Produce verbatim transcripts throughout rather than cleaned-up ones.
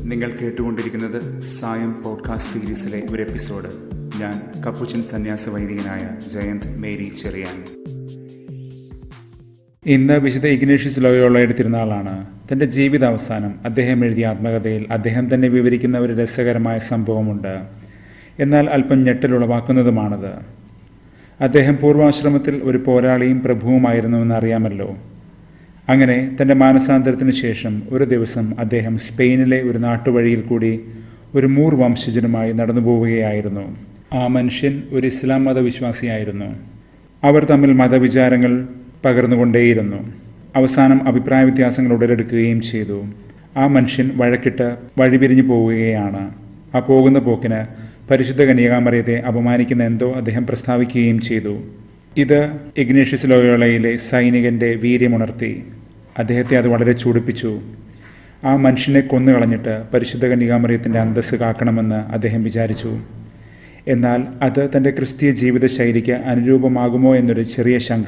നിങ്ങൾ കേട്ടുകൊണ്ടിരിക്കുന്നത് സായം പോഡ്കാസ്റ്റ് സീരീസിലെ ഒരു എപ്പിസോഡ്. ഞാൻ കപ്പുച്ചൻ സന്യാസ വൈദികനായ ജയന്ത് മേരി ചെറിയാൻ. ഇന്ന് വിശുദ്ധ ഇഗ്നേഷ്യസ് ലോയോളയുടെ തിരുനാളാണ്. തൻ്റെ ജീവിതാവസാനം അദ്ദേഹം എഴുതിയ ആത്മകഥയിൽ അദ്ദേഹം തന്നെ വിവരിക്കുന്ന ഒരു രസകരമായ സംഭവമുണ്ട്. എന്നാൽ അല്പം ഞെട്ടലുളവാക്കുന്നതുമാണത്. അദ്ദേഹം പൂർവാശ്രമത്തിൽ ഒരു പോരാളിയും പ്രഭുവുമായിരുന്നുവെന്ന് അറിയാമല്ലോ. അങ്ങനെ തൻ്റെ മാനസാന്തരത്തിന് ശേഷം ഒരു ദിവസം അദ്ദേഹം സ്പെയിനിലെ ഒരു നാട്ടുവഴിയിൽ കൂടി ഒരു മൂർ വംശജനുമായി നടന്നു പോവുകയായിരുന്നു. ആ മനുഷ്യൻ ഒരു ഇസ്ലാം മതവിശ്വാസിയായിരുന്നു. അവർ തമ്മിൽ മതവിചാരങ്ങൾ പകർന്നുകൊണ്ടേയിരുന്നു. അവസാനം അഭിപ്രായ വ്യത്യാസങ്ങൾ ഉടലെടുക്കുകയും ചെയ്തു. ആ മനുഷ്യൻ വഴക്കിട്ട് വഴിപിരിഞ്ഞു പോവുകയാണ്. ആ പോകുന്ന പോക്കിന് പരിശുദ്ധ കന്യകാമറിയത്തെ അപമാനിക്കുന്ന എന്തോ അദ്ദേഹം പ്രസ്താവിക്കുകയും ചെയ്തു. ഇത് ഇഗ്നേഷ്യസ് ലോയോളയിലെ സൈനികൻ്റെ വീര്യമുണർത്തി. അദ്ദേഹത്തെ അത് വളരെ ചൂടിപ്പിച്ചു. ആ മനുഷ്യനെ കൊന്നുകളഞ്ഞിട്ട് പരിശുദ്ധ കന്യകാമറിയത്തിൻ്റെ അന്തസ്സ് കാക്കണമെന്ന് അദ്ദേഹം വിചാരിച്ചു. എന്നാൽ അത് തൻ്റെ ക്രിസ്തീയ ജീവിത ശൈലിക്ക് അനുരൂപമാകുമോ എന്നൊരു ചെറിയ ശങ്ക.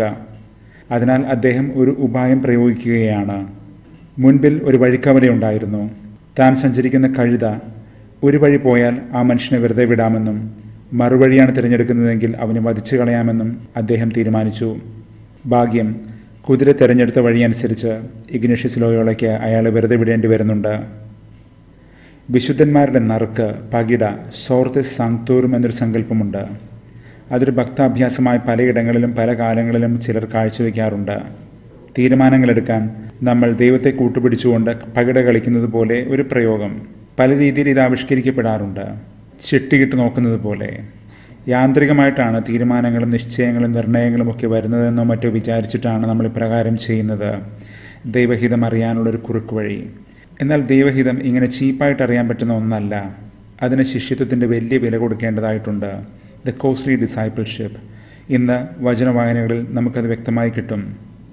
അതിനാൽ അദ്ദേഹം ഒരു ഉപായം പ്രയോഗിക്കുകയാണ്. മുൻപിൽ ഒരു വഴിക്കവലയുണ്ടായിരുന്നു. താൻ സഞ്ചരിക്കുന്ന കഴുത ഒരു വഴി പോയാൽ ആ മനുഷ്യനെ വെറുതെ വിടാമെന്നും മറുവഴിയാണ് തിരഞ്ഞെടുക്കുന്നതെങ്കിൽ അവനെ വധിച്ചു കളയാമെന്നും അദ്ദേഹം തീരുമാനിച്ചു. ഭാഗ്യം, കുതിര തിരഞ്ഞെടുത്ത വഴിയനുസരിച്ച് ഇഗ്നേഷ്യസ് ലോയോളയ്ക്ക് അയാളെ വെറുതെ വിടേണ്ടി വരുന്നുണ്ട്. വിശുദ്ധന്മാരുടെ നറുക്ക്, പകിട, സോർത്തിസ് സാങ്ക്തോറും എന്നൊരു സങ്കല്പമുണ്ട്. അതൊരു ഭക്താഭ്യാസമായി പലയിടങ്ങളിലും പല കാലങ്ങളിലും ചിലർ കാഴ്ചവെക്കാറുണ്ട്. തീരുമാനങ്ങളെടുക്കാൻ നമ്മൾ ദൈവത്തെ കൂട്ടുപിടിച്ചുകൊണ്ട് പകിട കളിക്കുന്നത് പോലെ ഒരു പ്രയോഗം. പല രീതിയിൽ ഇത് ആവിഷ്കരിക്കപ്പെടാറുണ്ട്. ചിട്ടിയിട്ട് നോക്കുന്നത് പോലെ. യാന്ത്രികമായിട്ടാണ് തീരുമാനങ്ങളും നിശ്ചയങ്ങളും നിർണയങ്ങളും ഒക്കെ വരുന്നതെന്നോ മറ്റോ വിചാരിച്ചിട്ടാണ് നമ്മൾ ഇപ്രകാരം ചെയ്യുന്നത്. ദൈവഹിതം അറിയാനുള്ളൊരു കുറുക്ക് വഴി. എന്നാൽ ദൈവഹിതം ഇങ്ങനെ ചീപ്പായിട്ട് അറിയാൻ പറ്റുന്ന ഒന്നല്ല. അതിന് ശിഷ്യത്വത്തിൻ്റെ വലിയ വില കൊടുക്കേണ്ടതായിട്ടുണ്ട്. The costly discipleship. ഇന്ന് വചനവായനകളിൽ നമുക്കത് വ്യക്തമായി കിട്ടും.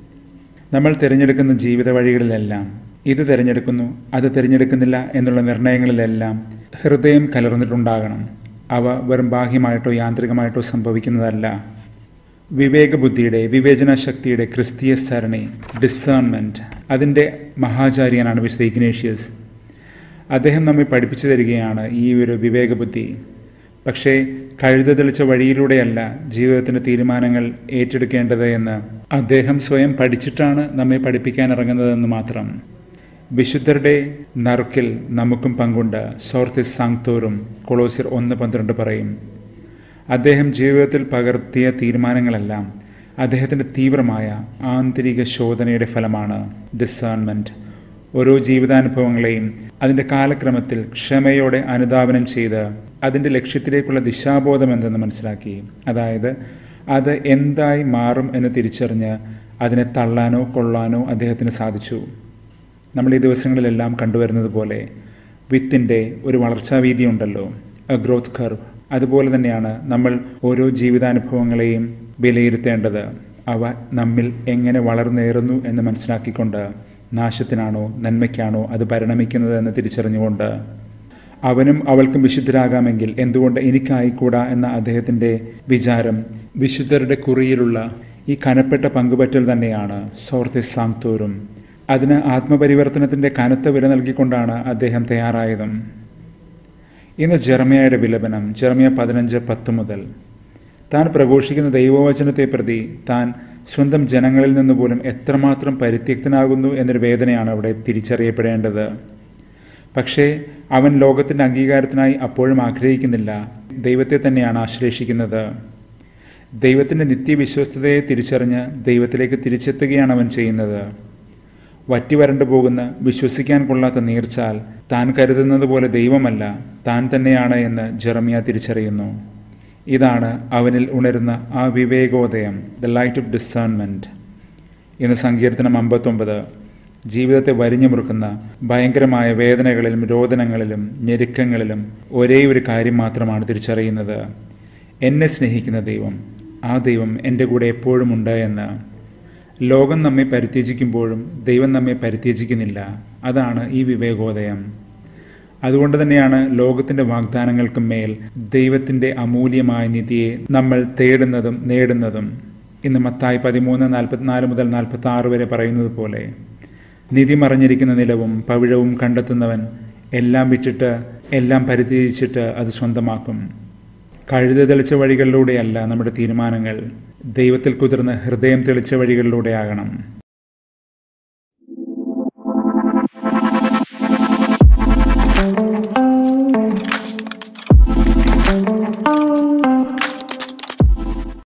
നമ്മൾ തിരഞ്ഞെടുക്കുന്ന ജീവിത വഴികളിലെല്ലാം ഇത് തിരഞ്ഞെടുക്കുന്നു അത് തിരഞ്ഞെടുക്കുന്നില്ല എന്നുള്ള നിർണയങ്ങളിലെല്ലാം ഹൃദയം കലർന്നിട്ടുണ്ടാകണം. അവ വെറും ബാഹ്യമായിട്ടോ യാന്ത്രികമായിട്ടോ സംഭവിക്കുന്നതല്ല. വിവേകബുദ്ധിയുടെ വിവേചന ശക്തിയുടെ ക്രിസ്തീയ സരണി, ഡിസേൺമെൻറ്റ്, അതിൻ്റെ മഹാചാര്യനാണ് വിശുദ്ധ ഇഗ്നേഷ്യസ്. അദ്ദേഹം നമ്മെ പഠിപ്പിച്ചു തരികയാണ് ഈ ഒരു വിവേകബുദ്ധി. പക്ഷേ കഴുത തെളിച്ച വഴിയിലൂടെയല്ല ജീവിതത്തിൻ്റെ തീരുമാനങ്ങൾ ഏറ്റെടുക്കേണ്ടത് എന്ന് അദ്ദേഹം സ്വയം പഠിച്ചിട്ടാണ് നമ്മെ പഠിപ്പിക്കാൻ ഇറങ്ങുന്നതെന്ന് മാത്രം. വിശുദ്ധരുടെ നറുക്കിൽ നമുക്കും പങ്കുണ്ട്. സോർത്തിസ് സാങ്ക്തോറും കൊളോസ്യർ ഒന്ന് പന്ത്രണ്ട് പറയും. അദ്ദേഹം ജീവിതത്തിൽ പകർത്തിയ തീരുമാനങ്ങളെല്ലാം അദ്ദേഹത്തിൻ്റെ തീവ്രമായ ആന്തരിക ശോധനയുടെ ഫലമാണ്. ഡിസേൺമെൻറ്റ്. ഓരോ ജീവിതാനുഭവങ്ങളെയും അതിൻ്റെ കാലക്രമത്തിൽ ക്ഷമയോടെ അനുധാവനം ചെയ്ത് അതിൻ്റെ ലക്ഷ്യത്തിലേക്കുള്ള ദിശാബോധം എന്തെന്ന് മനസ്സിലാക്കി. അതായത് അത് എന്തായി മാറും എന്ന് തിരിച്ചറിഞ്ഞ് അതിനെ തള്ളാനോ കൊള്ളാനോ അദ്ദേഹത്തിന് സാധിച്ചു. നമ്മൾ ഈ ദിവസങ്ങളിലെല്ലാം കണ്ടുവരുന്നത് പോലെ വിത്തിൻ്റെ ഒരു വളർച്ചാവീതി ഉണ്ടല്ലോ, എ ഗ്രോത്ത് കർവ്. അതുപോലെ തന്നെയാണ് നമ്മൾ ഓരോ ജീവിതാനുഭവങ്ങളെയും വിലയിരുത്തേണ്ടത്. അവ നമ്മിൽ എങ്ങനെ വളർന്നേറുന്നു എന്ന് മനസ്സിലാക്കിക്കൊണ്ട് നാശത്തിനാണോ നന്മയ്ക്കാണോ അത് പരിണമിക്കുന്നത് എന്ന് തിരിച്ചറിഞ്ഞുകൊണ്ട് അവനും അവൾക്കും വിശുദ്ധരാകാമെങ്കിൽ എന്തുകൊണ്ട് എനിക്കായിക്കൂടാ എന്ന അദ്ദേഹത്തിൻ്റെ വിചാരം വിശുദ്ധരുടെ കുറിയിലുള്ള ഈ കനപ്പെട്ട പങ്കുപറ്റൽ തന്നെയാണ് സോർത്തിസ് സാങ്ക്തോറും. അതിന് ആത്മപരിവർത്തനത്തിൻ്റെ കനത്ത വില നൽകിക്കൊണ്ടാണ് അദ്ദേഹം തയ്യാറായതും. ഇന്ന് ജെറമ്യായുടെ വിലപനം, ജെറമ്യ പതിനഞ്ച് പത്ത് മുതൽ. താൻ പ്രഘോഷിക്കുന്ന ദൈവവചനത്തെ പ്രതി താൻ സ്വന്തം ജനങ്ങളിൽ നിന്ന് പോലും എത്രമാത്രം പരിത്യക്തനാകുന്നു എന്നൊരു വേദനയാണ് അവിടെ തിരിച്ചറിയപ്പെടേണ്ടത്. പക്ഷേ അവൻ ലോകത്തിൻ്റെ അംഗീകാരത്തിനായി അപ്പോഴും ആഗ്രഹിക്കുന്നില്ല. ദൈവത്തെ തന്നെയാണ് ആശ്ലേഷിക്കുന്നത്. ദൈവത്തിൻ്റെ നിത്യവിശ്വസ്തതയെ തിരിച്ചറിഞ്ഞ് ദൈവത്തിലേക്ക് തിരിച്ചെത്തുകയാണ് അവൻ ചെയ്യുന്നത്. വറ്റി വരണ്ടു പോകുന്ന വിശ്വസിക്കാൻ കൊള്ളാത്ത നീർച്ചാൽ താൻ കരുതുന്നത് പോലെ ദൈവമല്ല, താൻ തന്നെയാണ് എന്ന് ജെറമ്യ തിരിച്ചറിയുന്നു. ഇതാണ് അവനിൽ ഉണരുന്ന ആ വിവേകോദയം, ദ ലൈറ്റ് ഓഫ് ഡിസേൺമെൻറ്റ്. ഇന്ന് സങ്കീർത്തനം അമ്പത്തൊമ്പത് ജീവിതത്തെ വരിഞ്ഞു മുറുക്കുന്ന ഭയങ്കരമായ വേദനകളിലും രോദനങ്ങളിലും ഞെരുക്കങ്ങളിലും ഒരേ ഒരു കാര്യം മാത്രമാണ് തിരിച്ചറിയുന്നത്: എന്നെ സ്നേഹിക്കുന്ന ദൈവം, ആ ദൈവം എൻ്റെ കൂടെ എപ്പോഴും ഉണ്ട് എന്ന്. ലോകം നമ്മെ പരിത്യജിക്കുമ്പോഴും ദൈവം നമ്മെ പരിത്യജിക്കുന്നില്ല. അതാണ് ഈ വിവേകോദയം. അതുകൊണ്ട് തന്നെയാണ് ലോകത്തിൻ്റെ വാഗ്ദാനങ്ങൾക്കും മേൽ ദൈവത്തിൻ്റെ അമൂല്യമായ നിധിയെ നമ്മൾ തേടുന്നതും നേടുന്നതും. ഇന്ന് മത്തായി പതിമൂന്ന് നാൽപ്പത്തിനാല് മുതൽ നാൽപ്പത്തി ആറ് വരെ പറയുന്നത് പോലെ, നിധി മറഞ്ഞിരിക്കുന്ന നിലവും പവിഴവും കണ്ടെത്തുന്നവൻ എല്ലാം വിറ്റിട്ട് എല്ലാം പരിത്യജിച്ചിട്ട് അത് സ്വന്തമാക്കും. കഴുത തെളിച്ച വഴികളിലൂടെയല്ല നമ്മുടെ തീരുമാനങ്ങൾ, ദൈവത്തിൽ കുതിർന്ന് ഹൃദയം തെളിച്ച വഴികളിലൂടെയാകണം.